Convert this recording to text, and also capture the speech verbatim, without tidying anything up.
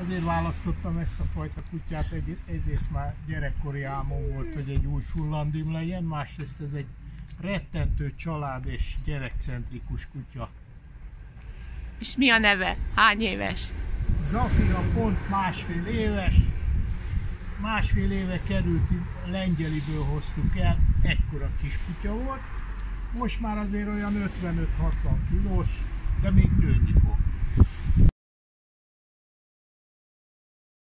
Azért választottam ezt a fajta kutyát, egy, egyrészt már gyerekkori álmom volt, hogy egy új fullandim legyen, másrészt ez egy rettentő család és gyerekcentrikus kutya. És mi a neve? Hány éves? Zafira pont másfél éves, másfél éve került, Lengyeliből hoztuk el, ekkora kis kutya volt, most már azért olyan ötvenöt-hatvan kilós, de még nőni fog.